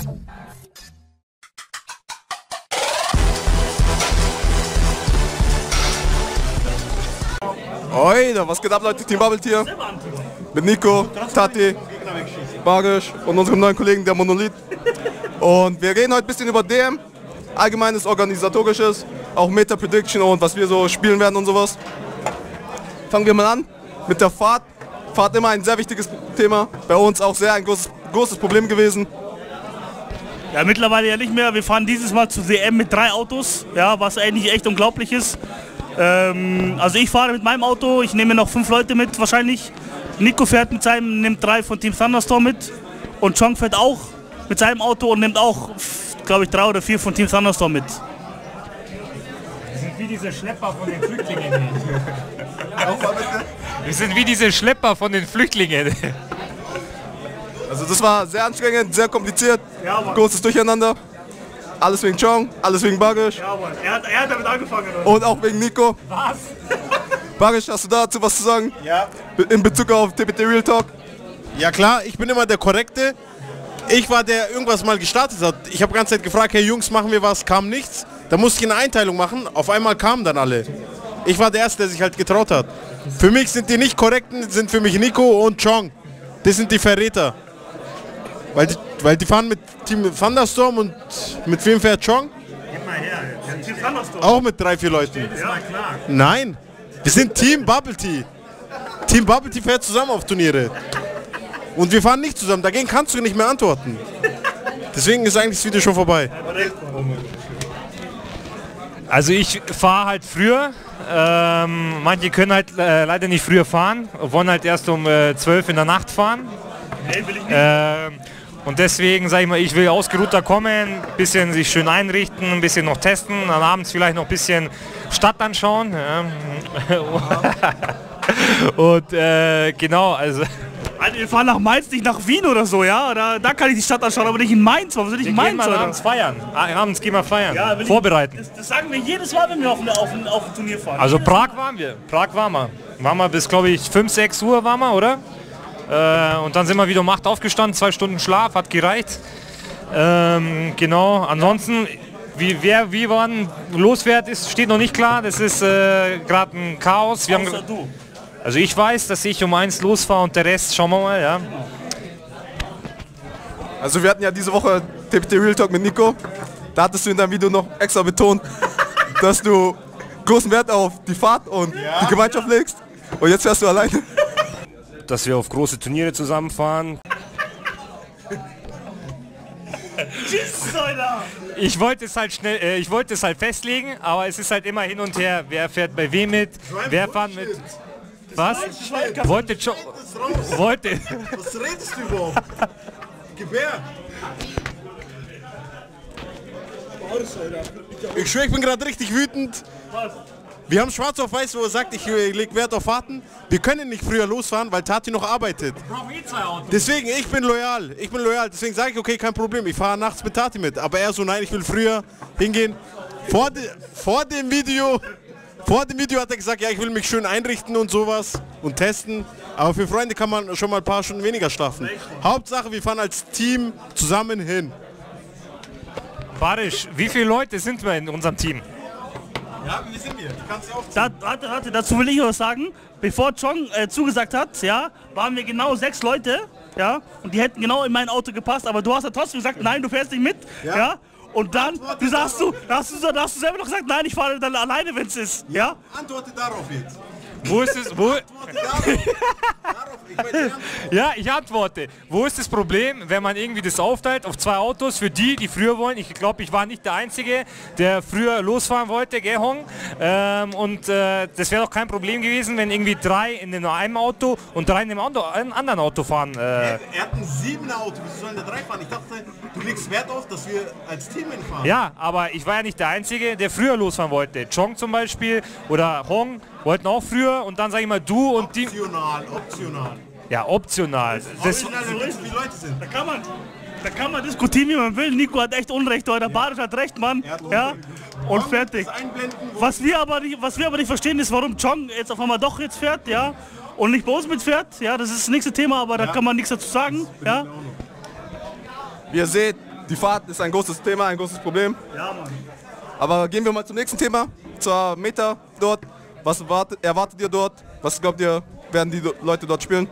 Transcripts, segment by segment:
Oida, was geht ab, Leute? Team Bubble hier. Mit Nico, Tati, Barisch und unserem neuen Kollegen, der Monolith. Und wir reden heute ein bisschen über DM, allgemeines Organisatorisches, auch Meta-Prediction und was wir so spielen werden und sowas. Fangen wir mal an mit der Fahrt. Fahrt immer ein sehr wichtiges Thema, bei uns auch sehr ein großes Problem gewesen. Ja, mittlerweile ja nicht mehr. Wir fahren dieses Mal zu DM mit 3 Autos, ja, was eigentlich echt unglaublich ist. Also ich fahre mit meinem Auto, ich nehme noch 5 Leute mit wahrscheinlich. Nico fährt mit seinem, nimmt 3 von Team Thunderstorm mit. Und Chong fährt auch mit seinem Auto und nimmt auch, glaube ich, 3 oder 4 von Team Thunderstorm mit. Wir sind wie diese Schlepper von den Flüchtlingen. Wir sind wie diese Schlepper von den Flüchtlingen. Also das war sehr anstrengend, sehr kompliziert, Ja, großes Durcheinander. Alles wegen Chong, alles wegen Barisch. Ja, Mann. Er hat damit angefangen. Oder? Und auch wegen Nico. Was? Barisch, hast du dazu was zu sagen? Ja. In Bezug auf TPT Real Talk? Ja klar, ich bin immer der Korrekte. Ich war der irgendwas mal gestartet hat. Ich habe die ganze Zeit gefragt, hey Jungs, machen wir was? Kam nichts. Da musste ich eine Einteilung machen. Auf einmal kamen dann alle. Ich war der Erste, der sich halt getraut hat. Für mich sind die nicht Korrekten, sind für mich Nico und Chong. Das sind die Verräter. Weil die fahren mit Team Thunderstorm und mit wem fährt Chong? Gib mal her. Team Thunderstorm. Auch mit 3, 4 Leuten. Ja, klar. Nein, wir sind Team Bubble Tea. Team Bubble Tea fährt zusammen auf Turniere. Und wir fahren nicht zusammen, dagegen kannst du nicht mehr antworten. Deswegen ist eigentlich das Video schon vorbei. Also ich fahre halt früher. Manche können halt leider nicht früher fahren, wollen halt erst um 12 in der Nacht fahren. Nee, will ich nicht. Und deswegen sage ich mal, ich will ausgeruhter kommen, ein bisschen sich schön einrichten, ein bisschen noch testen, dann abends vielleicht noch ein bisschen Stadt anschauen. Ja. Und genau, also... Alter, wir fahren nach Mainz, nicht nach Wien oder so, ja? Da kann ich die Stadt anschauen, aber nicht in Mainz. Warum soll ich in Mainz, mal oder? abends feiern. Abends gehen wir feiern. Ja, vorbereiten. Das sagen wir jedes Mal, wenn wir auf ein Turnier fahren. Also Prag waren wir. Prag waren wir. Waren wir bis, glaube ich, 5, 6 Uhr waren wir, oder? Und dann sind wir wieder um 8 aufgestanden, 2 Stunden Schlaf, hat gereicht. Genau, ansonsten, wie wann losfährt, steht noch nicht klar. Das ist gerade ein Chaos. Wir haben, du. also ich weiß, dass ich um 1 losfahre und der Rest schauen wir mal, ja. Also wir hatten ja diese Woche TPT Real Talk mit Nico. Da hattest du in deinem Video noch extra betont, dass du großen Wert auf die Fahrt und die Gemeinschaft legst. Und jetzt fährst du alleine. Dass wir auf große Turniere zusammenfahren. Tschüss, Alter! Ich wollte es halt ich wollte es halt festlegen, aber es ist halt immer hin und her. Wer fährt bei wem mit? Wer fährt mit? Was? Wollte schon. Wollte. Was redest du überhaupt? Gib her! Ich schwöre, ich bin gerade richtig wütend. Wir haben schwarz auf weiß, wo er sagt, ich lege Wert auf Fahrten. Wir können nicht früher losfahren, weil Tati noch arbeitet. Deswegen, ich bin loyal. Deswegen sage ich, okay, kein Problem. Ich fahre nachts mit Tati mit. Aber er so, nein, ich will früher hingehen. Vor dem Video hat er gesagt, ja, ich will mich schön einrichten und sowas und testen. Aber für Freunde kann man schon mal ein paar Stunden weniger schlafen. Hauptsache, wir fahren als Team zusammen hin. Barisch, wie viele Leute sind wir in unserem Team? Ja, wie sind wir? Du kannst ja auch Warte, dazu will ich was sagen. Bevor Chong zugesagt hat, ja, waren wir genau 6 Leute, ja, und die hätten genau in mein Auto gepasst, aber du hast ja trotzdem gesagt, nein, du fährst nicht mit, ja, und dann, da hast du selber noch gesagt, nein, ich fahre dann alleine, wenn es ist, ja? Antworte darauf jetzt. Wo ist es? Ja, ich antworte. Wo ist das Problem, wenn man irgendwie das aufteilt auf 2 Autos für die, die früher wollen? Ich glaube, ich war nicht der Einzige, der früher losfahren wollte, gell, Hong? Das wäre doch kein Problem gewesen, wenn irgendwie 3 in einem Auto und 3 in einem anderen Auto fahren. Er hat ein 7er Auto, wieso sollen da 3 fahren? Ich dachte, du legst Wert auf, dass wir als Team hinfahren. Ja, aber ich war ja nicht der Einzige, der früher losfahren wollte. Chong zum Beispiel oder Hong wollten auch früher und dann sage ich mal du und die... Optional. Ja, optional. Das, wie Leute sind. Da kann man diskutieren, wie man will. Nico hat echt Unrecht, oder Barisch hat recht, Mann. Ja, und fertig. Was wir aber nicht verstehen, ist, warum Chong jetzt auf einmal doch jetzt fährt, ja, und nicht bei uns mitfährt. Ja, das ist das nächste Thema, aber da kann man nichts dazu sagen. Ja. Wie ihr seht, Die Fahrt ist ein großes Thema, ein großes Problem. Ja, Mann. Aber gehen wir mal zum nächsten Thema, zur Meta dort. Was erwartet ihr dort? Was glaubt ihr, werden die Leute dort spielen?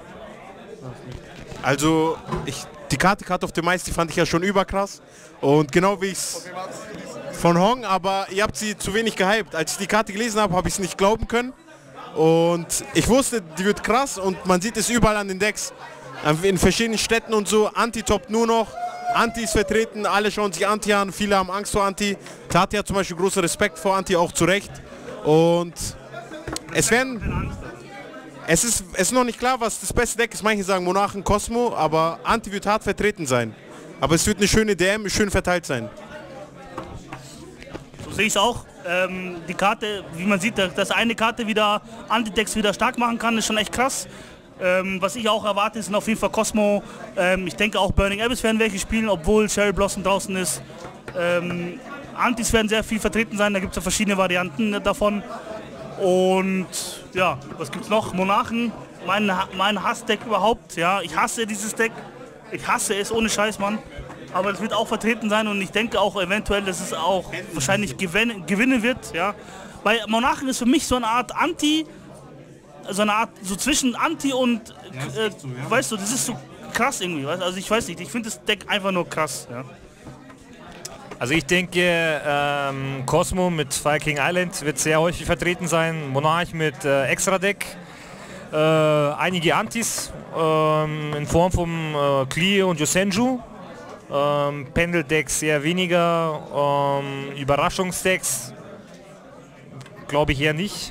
Also, die Karte Cut of the Mice, die fand ich ja schon überkrass. Und genau wie ich es von Hong, aber ihr habt sie zu wenig gehypt. Als ich die Karte gelesen habe, habe ich es nicht glauben können. Und ich wusste, die wird krass und man sieht es überall an den Decks. In verschiedenen Städten und so. Anti toppt nur noch. Anti ist vertreten, alle schauen sich Anti an, viele haben Angst vor Anti. Tati hat zum Beispiel großen Respekt vor Anti, auch zu Recht. Und es ist noch nicht klar, was das beste Deck ist. Manche sagen Monarchen, Cosmo, aber Anti wird hart vertreten sein. Aber es wird eine schöne DM, schön verteilt sein. So sehe ich es auch. Die Karte, wie man sieht, dass eine Karte wieder Anti-Decks wieder stark machen kann, ist schon echt krass. Was ich auch erwarte, sind auf jeden Fall Cosmo. Ich denke auch Burning Abyss werden welche spielen, obwohl Cherry Blossom draußen ist. Antis werden sehr viel vertreten sein, da gibt es ja verschiedene Varianten davon. Und ja, was gibt es noch? Monarchen, mein Hassdeck überhaupt. Ja, ich hasse dieses Deck. Ich hasse es, ohne Scheiß, Mann. Aber es wird auch vertreten sein und ich denke auch eventuell, dass es auch wahrscheinlich gewinnen wird. Ja. Weil Monarchen ist für mich so eine Art Anti, so zwischen Anti und, weißt du, das ist so krass irgendwie. Weißt? Also ich weiß nicht, ich finde das Deck einfach nur krass. Ja. Also ich denke, Cosmo mit Viking Island wird sehr häufig vertreten sein, Monarch mit Extra-Deck, einige Antis in Form von Klee und Yosenju, Pendel-Decks eher weniger, Überraschungsdecks glaube ich eher nicht.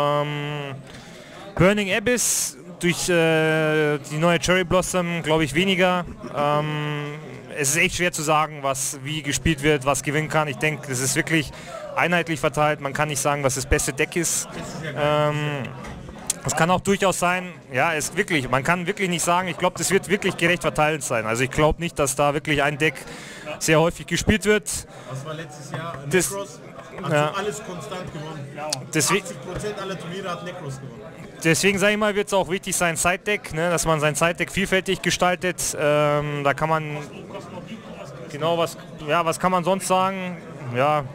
Burning Abyss durch die neue Cherry Blossom glaube ich weniger. Es ist echt schwer zu sagen, wie gespielt wird, was gewinnen kann. Ich denke, es ist wirklich einheitlich verteilt. Man kann nicht sagen, was das beste Deck ist. Es kann auch durchaus sein, ja, man kann wirklich nicht sagen, ich glaube, das wird wirklich gerecht verteilt sein. Also ich glaube nicht, dass da wirklich ein Deck sehr häufig gespielt wird. Das war letztes Jahr Necros, alles konstant gewonnen. 80% aller Turniere hat Necros gewonnen. Deswegen sage ich mal, wird es auch wichtig sein, Side-Deck, ne, dass man sein Side-Deck vielfältig gestaltet. Da kann man, genau, was kann man sonst sagen? Ja.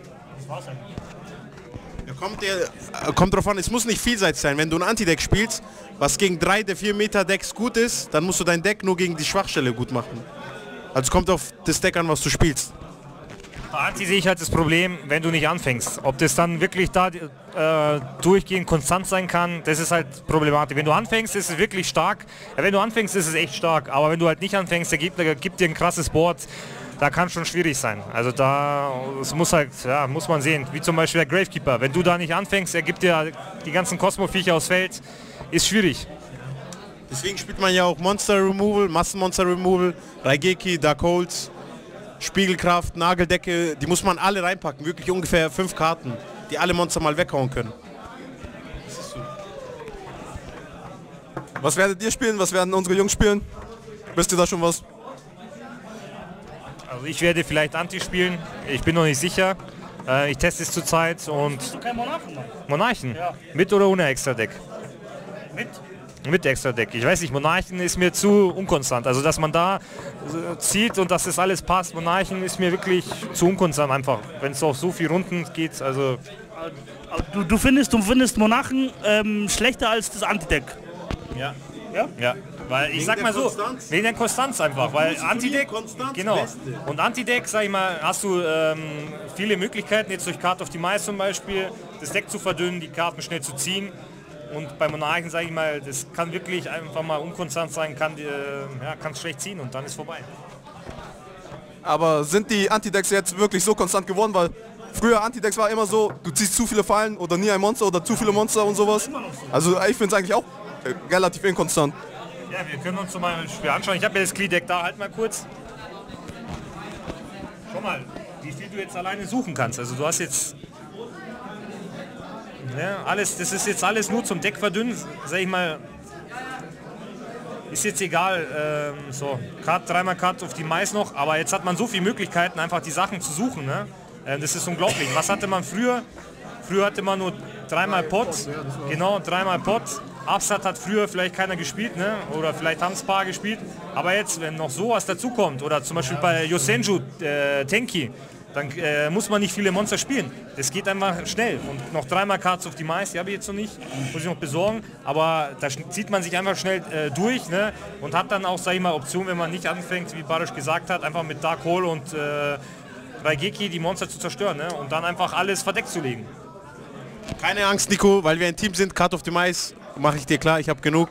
Kommt drauf an, es muss nicht vielseitig sein. Wenn du ein Anti-Deck spielst, was gegen 3 der 4 Meter Decks gut ist, dann musst du dein Deck nur gegen die Schwachstelle gut machen. Also es kommt auf das Deck an, was du spielst. Bei Anti sehe ich halt das Problem, wenn du nicht anfängst. Ob das dann wirklich da durchgehend konstant sein kann, das ist halt problematisch. Wenn du anfängst, ist es wirklich stark. Ja, wenn du anfängst, ist es echt stark. Aber wenn du halt nicht anfängst, der Gegner gibt dir ein krasses Board, da kann schon schwierig sein. Also es muss halt, ja, muss man sehen. Wie zum Beispiel der Gravekeeper. Wenn du da nicht anfängst, er gibt dir die ganzen Cosmo-Viecher aufs Feld, ist schwierig. Deswegen spielt man ja auch Monster Removal, Massenmonster Removal, Raigeki, Dark Holes, Spiegelkraft, Nageldecke, die muss man alle reinpacken, wirklich ungefähr 5 Karten, die alle Monster mal weghauen können. Was werdet ihr spielen? Was werden unsere Jungs spielen? Wisst ihr da schon was? Also ich werde vielleicht Anti spielen, ich bin noch nicht sicher. Ich teste es zurzeit und... Hast du keinen Monarchen, Mann? Monarchen? Ja. Mit oder ohne Extra-Deck? Mit? Mit Extra-Deck. Ich weiß nicht, Monarchen ist mir zu unkonstant. Also dass man da zieht und dass das alles passt, Monarchen ist mir wirklich zu unkonstant einfach. Wenn es auf so viele Runden geht, also... Du findest Monarchen schlechter als das Anti-Deck? Ja. Ja? Ja. Weil ich sag mal so, wegen der Konstanz einfach, weil Anti-Deck, genau, und Anti-Deck, sag ich mal, hast du viele Möglichkeiten, jetzt durch Card of the Mice zum Beispiel, das Deck zu verdünnen, die Karten schnell zu ziehen. Und bei Monarchen, sage ich mal, das kann wirklich einfach mal unkonstant sein, kann schlecht ziehen und dann ist vorbei. Aber sind die Anti-Decks jetzt wirklich so konstant geworden? Weil früher Anti-Decks war immer so, du ziehst zu viele Fallen oder nie ein Monster oder zu viele Monster und sowas. Also ich finde es eigentlich auch relativ inkonstant. Ja, wir können uns zum Beispiel anschauen. Ich habe ja das Klee-Deck da, halt mal kurz. Schau mal, wie viel du jetzt alleine suchen kannst. Also du hast jetzt... Ja, das ist jetzt alles nur zum Deck verdünnen, sag ich mal. Ist jetzt egal, so, dreimal Cut auf die Mais noch, aber jetzt hat man so viele Möglichkeiten, einfach die Sachen zu suchen. Ne? Das ist unglaublich. Was hatte man früher? Früher hatte man nur 3-mal Pot, genau, 3-mal Pot. Absat hat früher vielleicht keiner gespielt, ne? Oder vielleicht haben es ein paar gespielt. Aber jetzt, wenn noch sowas dazukommt, oder zum Beispiel bei Yosenju Tenki, dann muss man nicht viele Monster spielen. Das geht einfach schnell. Und noch 3-mal Cards of Demise, die habe ich jetzt noch nicht, muss ich noch besorgen. Aber da zieht man sich einfach schnell durch, ne? Und hat dann auch, sag ich mal, Option, wenn man nicht anfängt, wie Barisch gesagt hat, einfach mit Dark Hole und Raigeki die Monster zu zerstören, ne? Und dann einfach alles verdeckt zu legen. Keine Angst, Nico, weil wir ein Team sind, Card of Demise, mache ich dir klar, ich habe genug.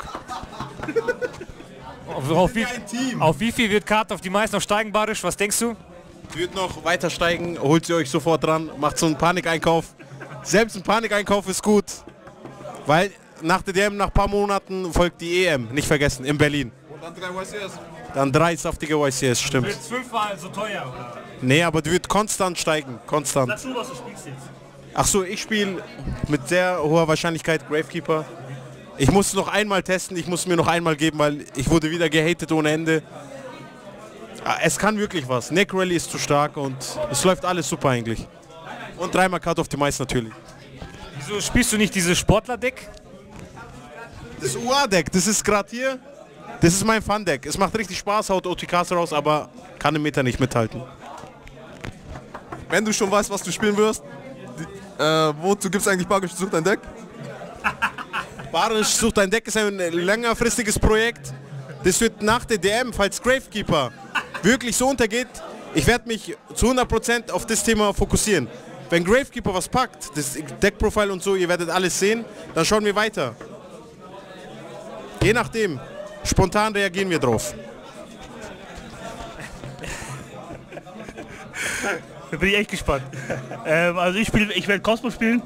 Auf wie viel wird Card of Demise noch steigen, Barisch? Was denkst du? Wird noch weiter steigen, holt sie euch sofort dran, macht so einen Panikeinkauf. Selbst ein Panikeinkauf ist gut, weil nach der DM, nach ein paar Monaten folgt die EM, nicht vergessen, in Berlin. Und dann 3 YCS. Dann 3 saftige YCS, stimmt. Wird 5-mal so teuer, oder? Nee, aber die wird konstant steigen, konstant. Sag du, was du spielst jetzt. Ach so, ich spiele mit sehr hoher Wahrscheinlichkeit Gravekeeper. Ich muss noch einmal testen, ich muss mir noch einmal geben, weil ich wurde wieder gehatet ohne Ende. Es kann wirklich was. Neck Rally ist zu stark und es läuft alles super eigentlich. Und 3-mal Card of Demise natürlich. Wieso spielst du nicht dieses Sportler-Deck? Das UA-Deck, das ist gerade hier. Das ist mein Fun-Deck. Es macht richtig Spaß, haut OTKs raus, aber kann im Meta nicht mithalten. Wenn du schon weißt, was du spielen wirst, wozu gibt es eigentlich Barisch sucht ein Deck? Barisch sucht ein Deck ist ein längerfristiges Projekt. Das wird nach der DM, falls Gravekeeper wirklich so untergeht, ich werde mich zu 100% auf das Thema fokussieren. Wenn Gravekeeper was packt, das Deckprofil und so, ihr werdet alles sehen, dann schauen wir weiter. Je nachdem, spontan reagieren wir drauf. Da bin ich echt gespannt. Also ich werde Cosmo spielen.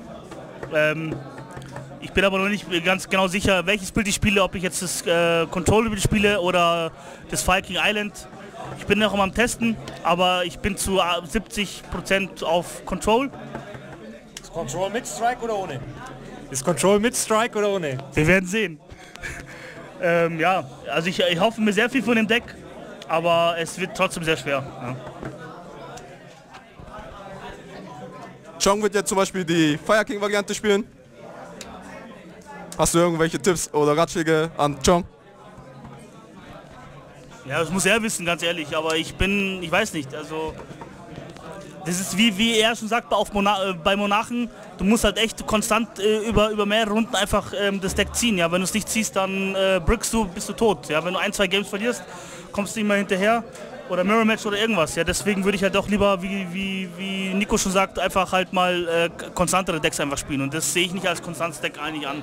Ich bin aber noch nicht ganz genau sicher, welches Bild ich spiele, ob ich jetzt das Control-Bild spiele oder das Viking Island. Ich bin noch am Testen, aber ich bin zu 70% auf Control. Ist Control mit Strike oder ohne? Ist Control mit Strike oder ohne? Wir werden sehen. Ja, also ich hoffe mir sehr viel von dem Deck, aber es wird trotzdem sehr schwer. Ja. Chong wird jetzt zum Beispiel die Fire King Variante spielen. Hast du irgendwelche Tipps oder Ratschläge an Chong? Ja, das muss er wissen, ganz ehrlich, aber ich weiß nicht, also das ist wie er schon sagt, bei Monarchen, du musst halt echt konstant über mehrere Runden einfach das Deck ziehen, ja, wenn du es nicht ziehst, dann brickst du, bist du tot, ja, wenn du 1-2 Games verlierst, kommst du immer hinterher oder Mirror Match oder irgendwas, ja, deswegen würde ich halt doch lieber, wie Nico schon sagt, einfach halt mal konstantere Decks einfach spielen und das sehe ich nicht als konstantes Deck eigentlich an.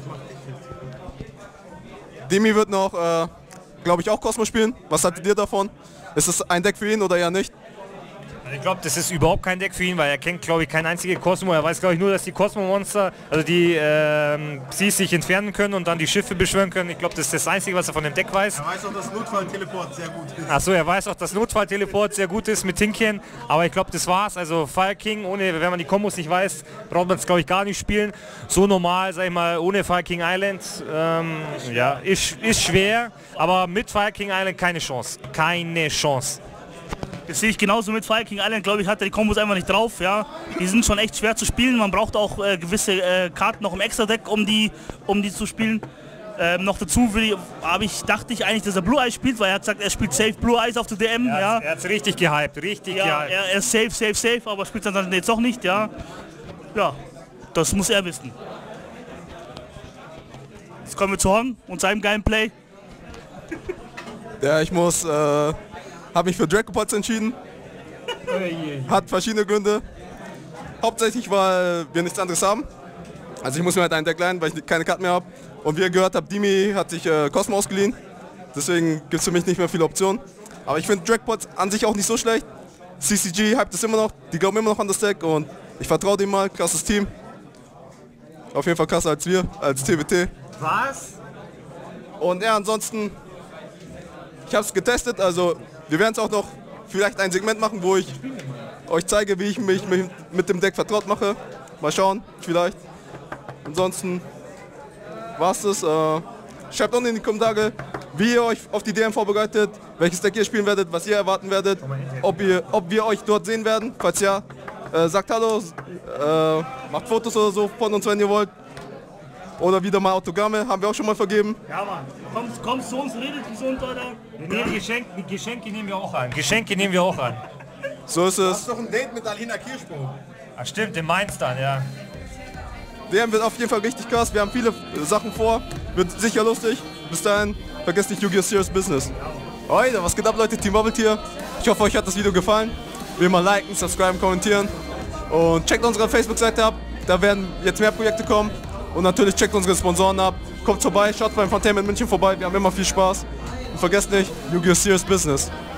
Demi wird noch, glaube ich, auch Cosmo spielen. Was haltet ihr davon? Ist es ein Deck für ihn oder eher nicht? Ich glaube, das ist überhaupt kein Deck für ihn, weil er kennt, glaube ich, kein einziges Cosmo. Er weiß, glaube ich, nur, dass die Cosmo-Monster, also die Seas sich entfernen können und dann die Schiffe beschwören können. Ich glaube, das ist das Einzige, was er von dem Deck weiß. Er weiß auch, dass Notfall-Teleport sehr gut ist. Achso, er weiß auch, dass Notfall-Teleport sehr gut ist mit Tinkien. Aber ich glaube, das war's. Also Fire King, wenn man die Kombos nicht weiß, braucht man es, glaube ich, gar nicht spielen. So normal, sag ich mal, ohne Fire King Island, ja, ist schwer. Aber mit Fire King Island keine Chance. Keine Chance. Das sehe ich genauso mit Viking Island, glaube ich, hat er die Kombos einfach nicht drauf, ja. Die sind schon echt schwer zu spielen, man braucht auch gewisse Karten noch im Extra-Deck, um die zu spielen. Noch dazu dachte ich eigentlich, dass er Blue Eyes spielt, weil er hat gesagt, er spielt safe Blue Eyes auf der DM, ja. Er hat es richtig gehypt, richtig gehypt. Er ist safe, aber spielt dann jetzt auch nicht, ja. Ja, das muss er wissen. Jetzt kommen wir zu Hong und seinem Gameplay. Ja, ich habe mich für Dracopods entschieden. Hat verschiedene Gründe. Hauptsächlich, weil wir nichts anderes haben. Also ich muss mir halt ein Deck leihen, weil ich keine Karten mehr habe. Und wie ihr gehört habt, Dimi hat sich Cosmo ausgeliehen. Deswegen gibt es für mich nicht mehr viele Optionen. Aber ich finde Dracopods an sich auch nicht so schlecht. CCG hypt es immer noch, die glauben immer noch an das Deck und ich vertraue dem mal, krasses Team. Auf jeden Fall krasser als wir, als TWT. Was? Und ja, ansonsten, ich habe es getestet, also wir werden es auch noch vielleicht ein Segment machen, wo ich euch zeige, wie ich mich mit dem Deck vertraut mache. Mal schauen, vielleicht. Ansonsten war's das. Schreibt unten in die Kommentare, wie ihr euch auf die DM vorbereitet, welches Deck ihr spielen werdet, was ihr erwarten werdet, ob wir euch dort sehen werden. Falls ja, sagt Hallo, macht Fotos oder so von uns, wenn ihr wollt. Oder wieder mal Autogramme, haben wir auch schon mal vergeben. Ja, Mann. Kommst zu uns, redet gesund, Alter. Nee, Geschenke nehmen wir auch an. Geschenke nehmen wir auch an. So ist Das es. ist doch ein Date mit Alina Kirschbaum. Ach stimmt, in Mainz dann, ja. DM wird auf jeden Fall richtig krass. Wir haben viele Sachen vor. Wird sicher lustig. Bis dahin, vergesst nicht Yu-Gi-Oh! Serious Business. Alter, was geht ab, Leute? Team Bubble Tier. Ich hoffe, euch hat das Video gefallen. Wie immer liken, subscriben, kommentieren. Und checkt unsere Facebook-Seite ab. Da werden jetzt mehr Projekte kommen. Und natürlich checkt unsere Sponsoren ab. Kommt vorbei, schaut beim Fontainebleau München vorbei. Wir haben immer viel Spaß. Und vergesst nicht, Yu-Gi-Oh! Serious Business.